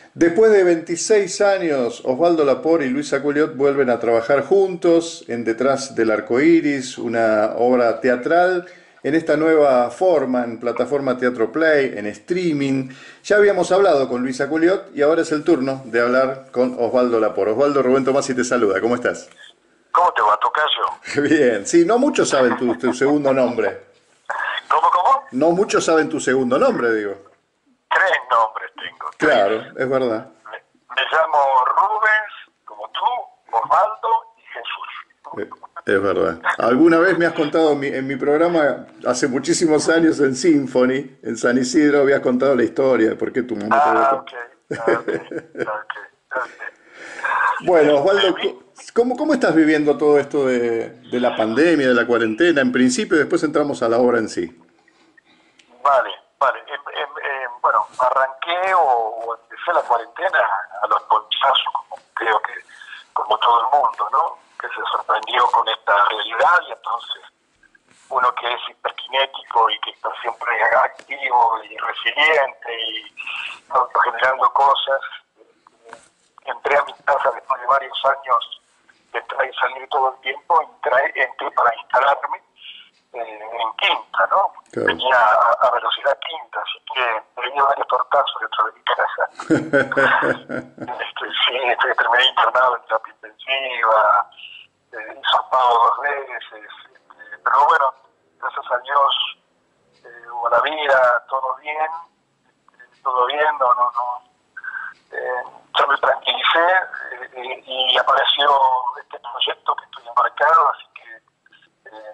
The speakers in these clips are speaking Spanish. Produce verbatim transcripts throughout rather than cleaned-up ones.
Después de veintiséis años, Osvaldo Lapor y Luisa Culiot vuelven a trabajar juntos en Detrás del Arco Iris, una obra teatral en esta nueva forma, en plataforma Teatro Play, en streaming. Ya habíamos hablado con Luisa Culiot y ahora es el turno de hablar con Osvaldo Lapor. Osvaldo, Rubén Tomás y te saluda, ¿cómo estás? ¿Cómo te va, tocayo? Bien, sí, no muchos saben tu, tu segundo nombre. ¿Cómo, cómo? No muchos saben tu segundo nombre, digo. Tres nombres tengo, tres. Claro, es verdad. Me, me llamo Rubens, como tú, Osvaldo y Jesús. Eh, Es verdad. Alguna vez me has contado en mi, en mi programa, hace muchísimos años en Symphony, en San Isidro, habías contado la historia de por qué tu mamá te Ah, votó. ok, ok, ok, ok. Bueno, Este, Osvaldo, vi- ¿cómo, cómo estás viviendo todo esto de, de la pandemia, de la cuarentena? En principio, y después entramos a la obra en sí. vale, vale. Em, em, em, bueno, arranqué o, o empecé la cuarentena a los ponchazos, como creo que como todo el mundo, ¿no? Que se sorprendió con esta realidad y entonces uno que es hiperkinético y que está siempre activo y resiliente y autogenerando cosas, entré a mi casa después de varios años de entrar y salir todo el tiempo, entré, entré para instalarme eh, en quinta, ¿no? Claro. Venía a, a velocidad quinta, así que venía varios tortazos dentro de mi casa. Este, sí, este, terminé internado en terapia intensiva, eh, hisopado dos veces, este, pero bueno, gracias a Dios, eh, hubo la vida, todo bien, eh, todo bien, no, no, no. Eh, yo me tranquilicé eh, eh, y apareció este proyecto que estoy embarcado, así que eh,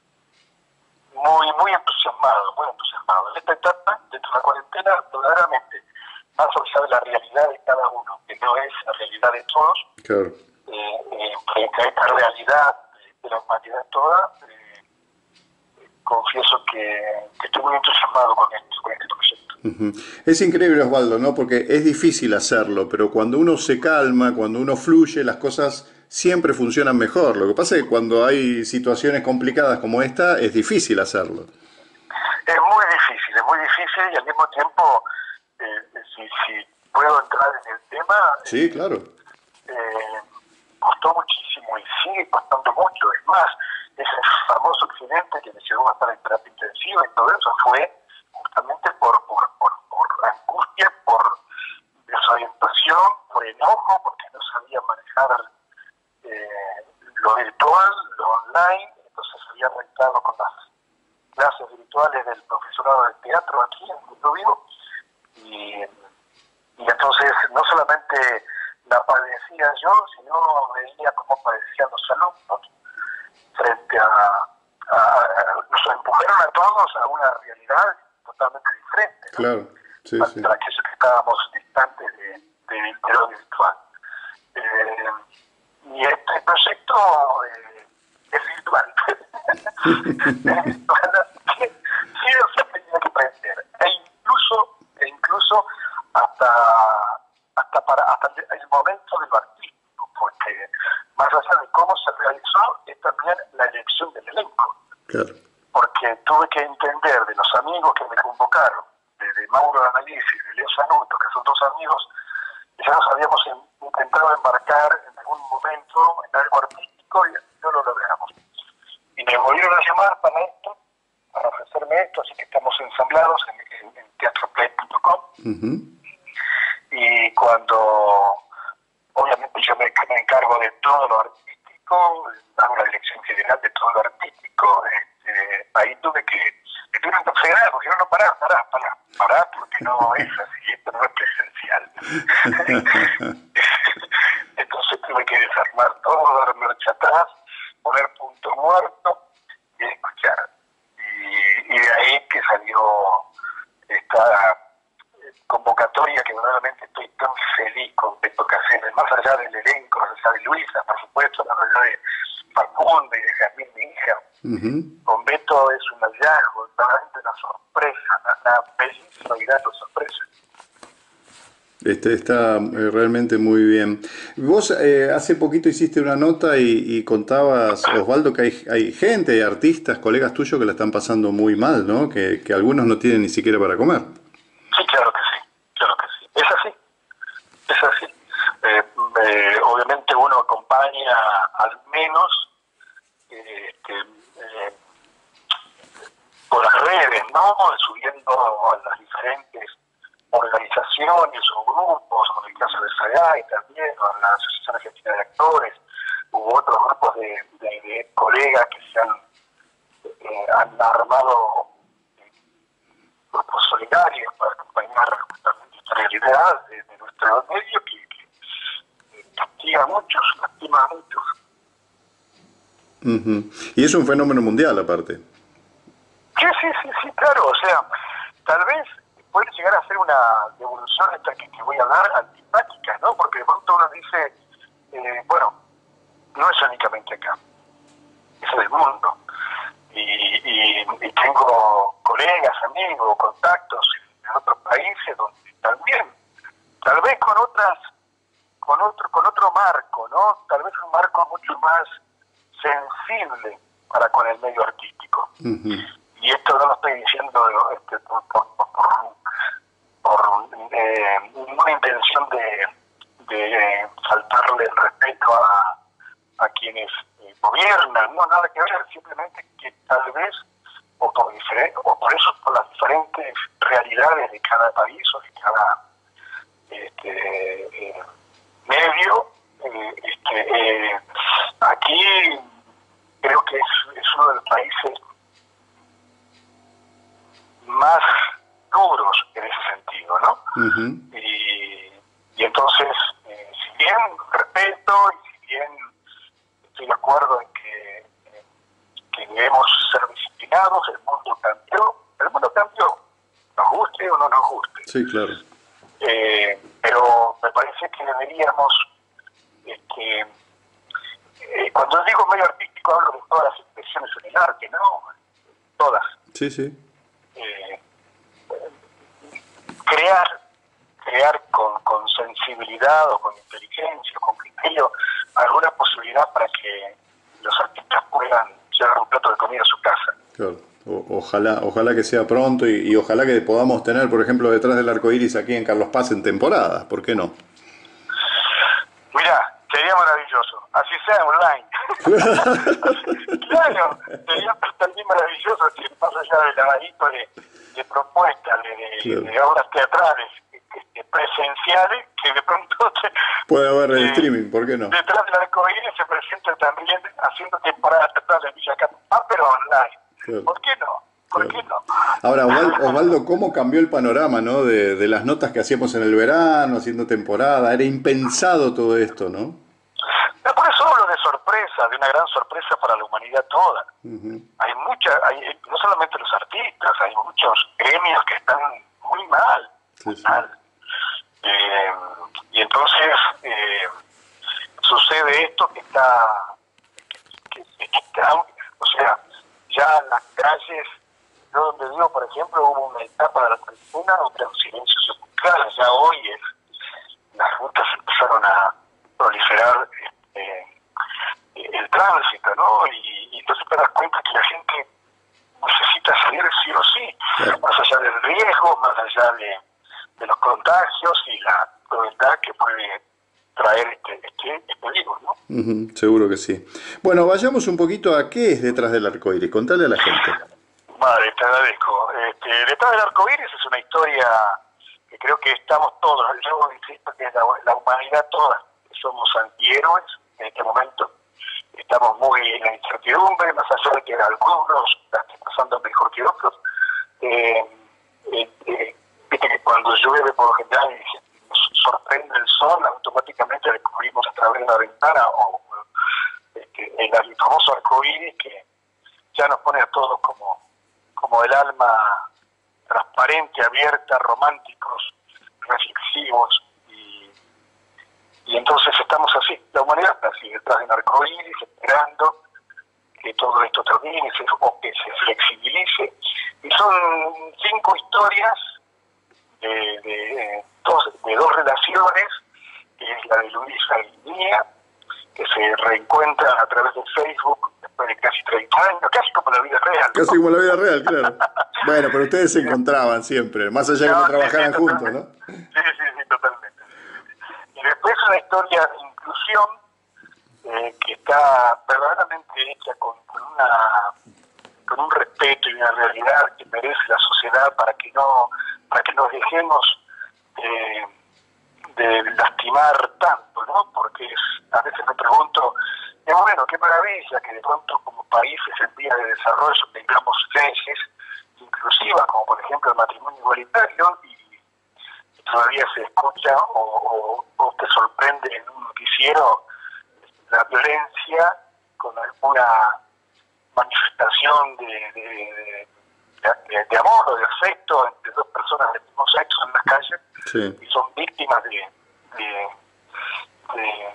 muy, muy entusiasmado, muy entusiasmado. En esta etapa, dentro de la cuarentena, verdaderamente, más allá de la realidad de cada uno, que no es la realidad de todos, Claro. eh, eh, frente a esta realidad de la humanidad toda, eh, confieso que, que estoy muy entusiasmado con, esto, con este proyecto. Ujú. Es increíble, Osvaldo, ¿no? Porque es difícil hacerlo, pero cuando uno se calma, cuando uno fluye, las cosas siempre funcionan mejor. Lo que pasa es que cuando hay situaciones complicadas como esta, es difícil hacerlo. Es muy difícil, es muy difícil y al mismo tiempo, eh, si, si puedo entrar en el tema, Sí, claro. eh, costó muchísimo y sigue costando mucho. Es más, ese famoso accidente que me llevó a estar en terapia intensiva y todo eso fue justamente por, por, por, por angustia, por desorientación, por enojo, porque no sabía manejar eh, lo virtual, lo online. Entonces había arrancado con las clases virtuales del profesorado de teatro aquí en Mundo Vivo y, y entonces no solamente la padecía yo, sino veía cómo padecían los alumnos frente a, a, a nos empujaron a todos a una realidad totalmente diferente, ¿no? Claro. Sí, Para, sí. para aquellos que estábamos distantes de, de, de lo virtual. Eh, y este proyecto eh, es virtual. Es virtual, así que sí o sí tenía que aprender. E incluso, e incluso hasta, hasta, para, hasta el momento de lo artístico, porque más allá de cómo se realizó, es también la elección del elenco. Claro. Porque tuve que entender de los amigos que me convocaron, de, de Mauro Analisis y de Leo Sanuto, que son dos amigos, que ya nos habíamos en, intentado embarcar en algún momento en algo artístico y no lo logramos. Y me volvieron a llamar para esto, para ofrecerme esto, así que estamos ensamblados en, en, en teatroplay punto com. Ujú. Y cuando, obviamente yo me, me encargo de todo lo artístico, hago la dirección general de todo lo artístico, este, ahí tuve que, me tuvieron que frenar, porque no, no, pará, pará, pará, pará, porque no es así, esto no es presencial. Entonces tuve que desarmar todo, dar marcha atrás, poner punto muerto y escuchar. Y, y de ahí que salió esta convocatoria que verdaderamente estoy tan feliz con Beto Cáceres, más allá del elenco, más allá de Luisa, por supuesto, más allá de Facundo y de Jazmín, mi hija. Ujú. Con Beto es un hallazgo, realmente una sorpresa, una bellísima y grata sorpresa. Este, está eh, realmente muy bien. Vos eh, hace poquito hiciste una nota y, y contabas, Osvaldo, que hay, hay gente, hay artistas, colegas tuyos que la están pasando muy mal, ¿no? Que, que algunos no tienen ni siquiera para comer. Sí, claro que sí, claro que sí. Es así, las diferentes organizaciones o grupos, como en el caso de SAGAI también, o la Asociación Argentina de Actores, u otros grupos de, de, de colegas que se han, eh, han armado grupos solidarios para acompañar justamente esta realidad de, de nuestro medio que, que castiga a muchos, lastima a muchos. Uh-huh. Y es un fenómeno mundial aparte. Sí, sí, sí, sí, claro, o sea, tal vez puede llegar a ser una devolución esta que, que voy a hablar antipática, ¿no? Porque de pronto uno dice, eh, bueno, no es únicamente acá, es en el mundo. Y, y, y tengo colegas, amigos, contactos en otros países donde también, tal vez con otras, con otro, con otro marco, ¿no? Tal vez un marco mucho más sensible para con el medio artístico. Uh-huh. Y esto no lo estoy diciendo este, por, por, por, por eh, ninguna intención de, de faltarle el respeto a, a quienes eh, gobiernan, no, nada que ver, simplemente que tal vez, o por, o por eso, por las diferentes realidades de cada país o de cada este, eh, medio, eh, este, eh, aquí creo que es, es uno de los países más duros en ese sentido, ¿no? Uh-huh. Y, y entonces, eh, si bien respeto y si bien estoy de acuerdo en que, eh, que debemos ser disciplinados, el mundo cambió, el mundo cambió, nos guste o no nos guste. Sí, claro. Eh, pero me parece que deberíamos, este, eh, cuando digo medio artístico hablo de todas las expresiones en el arte, ¿no? Todas. Sí, sí. Eh, crear, crear con, con sensibilidad o con inteligencia, con criterio, alguna posibilidad para que los artistas puedan llevar un plato de comida a su casa. Claro. O, ojalá, ojalá que sea pronto y, y ojalá que podamos tener, por ejemplo, Detrás del Arco Iris aquí en Carlos Paz en temporada, ¿por qué no? Mirá, sería maravilloso, así sea online. Claro, sería también maravilloso si más allá del abanico de, de propuestas, de, de, claro. de obras teatrales de presenciales, que de pronto te, puede haber el eh, streaming, ¿por qué no? Detrás del Arco Iris se presenta también haciendo temporadas teatrales en Villa Carlos, pero online. Claro. ¿Por qué no? ¿Por claro. qué no? Ahora, Osvaldo, ¿cómo cambió el panorama, ¿no? De, de las notas que hacíamos en el verano, haciendo temporada? Era impensado todo esto, ¿no? No, por eso hablo de sorpresa, de una gran sorpresa para la humanidad toda. Uh-huh. Hay mucha, hay, no solamente los artistas, hay muchos gremios que están muy mal, sí, muy sí. mal. Eh, y entonces eh, sucede esto que está, que, que, que está, o sea, ya las calles, yo donde vivo, por ejemplo, hubo una etapa de la tribuna donde un silencio sepulcral, ya hoy es, las rutas empezaron a proliferar eh, el tránsito, ¿no? Y, y entonces te das cuenta que la gente necesita salir sí o sí, claro. Más allá del riesgo, más allá de, de los contagios y la crueldad que puede traer este, este, este virus, ¿no? Uh-huh, seguro que sí. Bueno, vayamos un poquito a qué es Detrás del Arco Iris, contale a la gente. Vale, te agradezco. Este, Detrás del Arco Iris es una historia que creo que estamos todos, yo insisto que la, la humanidad toda somos antihéroes en este momento, estamos muy en la incertidumbre, más allá de que algunos la estén pasando mejor que otros. Eh, eh, eh, viste que cuando llueve por lo general y nos sorprende el sol, automáticamente descubrimos a través de la ventana o este, el famoso arcoíris que ya nos pone a todos como, como el alma transparente, abierta, románticos, reflexivos, y, y entonces estamos así, la humanidad está así, detrás del arcoíris, esperando que todo esto termine o que se flexibilice. Y son cinco historias de, de, dos, de dos relaciones, que es la de Luisa y mía, que se reencuentran a través de Facebook después de casi treinta años, casi como la vida real, ¿no? Casi como la vida real, claro. Bueno, pero ustedes se encontraban siempre, más allá de no, que no trabajaran sí, juntos, ¿no? Sí, sí, sí, totalmente. Y después una historia de inclusión eh, que está verdaderamente hecha con, con una con un respeto y una realidad que merece la sociedad para que no nos dejemos de, de lastimar tanto, ¿no? Porque es, a veces me pregunto, es bueno, qué maravilla que de pronto como países en vías de desarrollo tengamos leyes inclusivas, como por ejemplo el matrimonio igualitario, y, y todavía se escucha o, o, o te sorprende en un noticiero la violencia con alguna manifestación de, de, de, de, de amor o de afecto entre dos personas del mismo sexo en las calles, sí. Y son víctimas de, de, de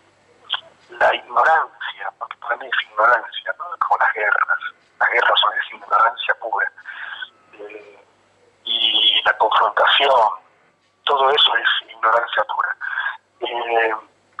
la ignorancia, porque para mí es ignorancia, ¿no? Como las guerras. Las guerras son esa ignorancia pura. Eh, y la confrontación, todo eso es ignorancia pura. Eh,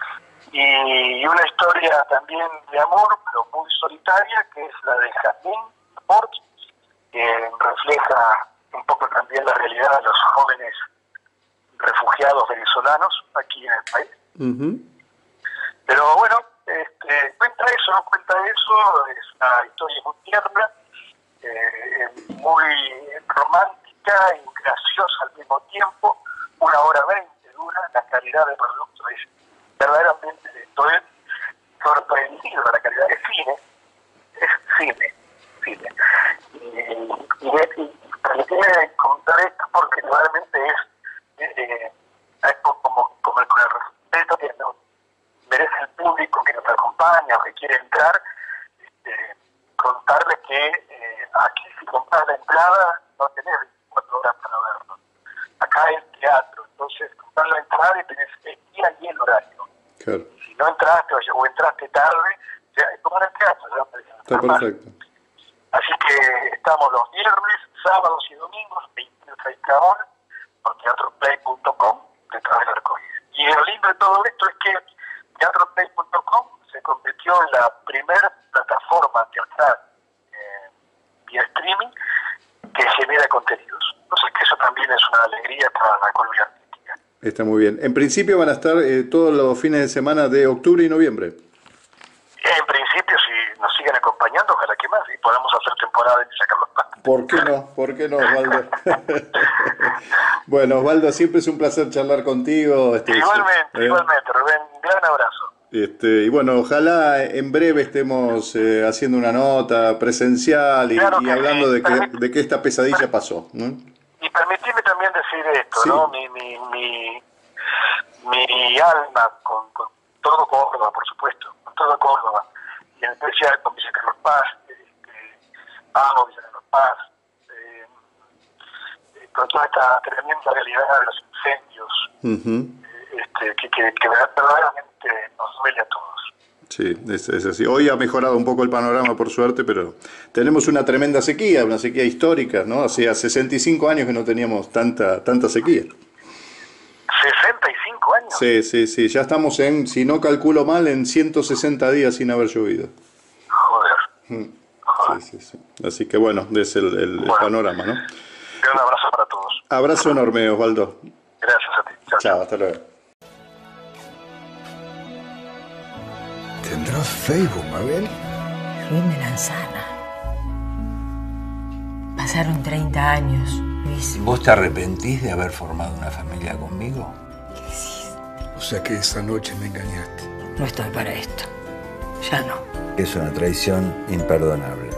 y una historia también de amor, pero muy solitaria, que es la de Jazmín Port, que refleja un poco también la realidad de los jóvenes refugiados venezolanos aquí en el país. Uh-huh. Pero bueno, este, cuenta eso, ¿no? Cuenta eso, es una historia muy tierna, eh, muy romántica y graciosa al mismo tiempo, una hora veinte dura, la calidad de producto es verdaderamente, estoy sorprendido de la calidad de cine, es cine, cine. Y, y, y permíteme comentar esto porque realmente es, eh, es como, como el, con el respeto que nos merece el público que nos acompaña o que quiere entrar, este, contarles que eh, aquí si compras la entrada no tenés veinticuatro horas para verlo. Acá es teatro, entonces compras la entrada y tenés el día y el horario. Claro. Si no entraste o, o entraste tarde, o sea, es como en el teatro. ¿No? Está perfecto. Así que estamos los viernes, sábados y domingos, veinte a treinta horas, por teatro play punto com, detrás del arcoíris. Y lo lindo de todo esto es que teatro play punto com se convirtió en la primera plataforma teatral eh, vía streaming que genera contenidos. Entonces que eso también es una alegría para la economía artística. Está muy bien. En principio van a estar eh, todos los fines de semana de octubre y noviembre. En principio, si nos siguen acompañando, ojalá que más, y podamos hacer temporada y sacar los patos. ¿Por qué no? ¿Por qué no, Osvaldo? Bueno, Osvaldo, siempre es un placer charlar contigo. Este, igualmente, ¿eh? igualmente, Rubén, un gran abrazo. Este, y bueno, ojalá en breve estemos eh, haciendo una nota presencial y, claro y hablando sí. de, que, Permit- de que esta pesadilla pasó, ¿no? Y permitime también decir esto, sí. ¿no? Mi, mi, mi, mi alma con, con todo Córdoba, por supuesto, con todo Córdoba, y en especial con Villa Carlos Paz, eh, amo Villa Carlos Paz, eh, eh, con toda esta tremenda realidad de los incendios, uh-huh. eh, este, que, que, que verdaderamente nos duele a todos. Sí, es, es así. Hoy ha mejorado un poco el panorama, por suerte, pero tenemos una tremenda sequía, una sequía histórica, ¿no? Hacía sesenta y cinco años que no teníamos tanta tanta sequía. ¿sesenta y cinco años? Sí, sí, sí. Ya estamos en, si no calculo mal, en ciento sesenta días sin haber llovido. Joder. Mm. Joder. Sí, sí, sí. Así que bueno, es el, el, bueno, el panorama, ¿no? Un abrazo para todos. Abrazo enorme, Osvaldo. Gracias a ti. Chao, chao, hasta luego. ¿Tendrás Facebook, Mabel? Luis Melanzana. Pasaron treinta años, Luis. ¿Vos te arrepentís de haber formado una familia conmigo? ¿Qué decís? O sea que esa noche me engañaste. No estoy para esto. Ya no. Es una traición imperdonable.